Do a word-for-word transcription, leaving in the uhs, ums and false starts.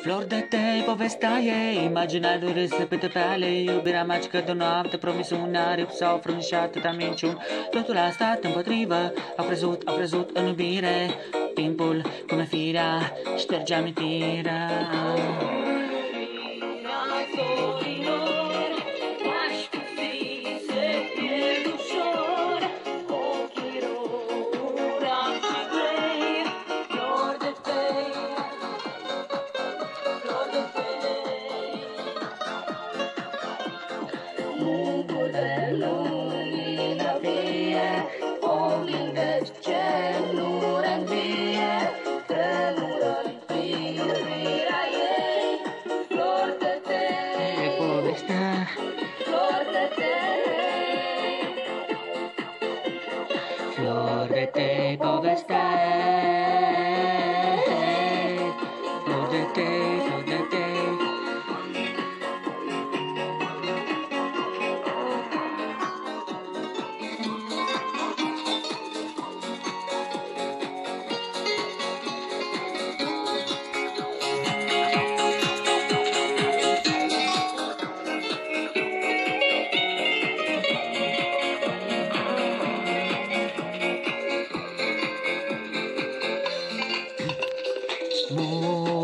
Flor de te, povestea ei, imaginea lui râs pe tăpeale, iubirea magică de noapte, promisiunea sau frânși atâta minciuni. Totul a stat împotrivă, a crezut, a crezut în iubire, timpul, cum e firea, șterge amintirea. Bucur de lumină vie, om din veci ce nu reînvie, tremură-n privirea ei, flor de tei, E povestea, flor de tei, flor de te, povestea, flor de te, flor de te. More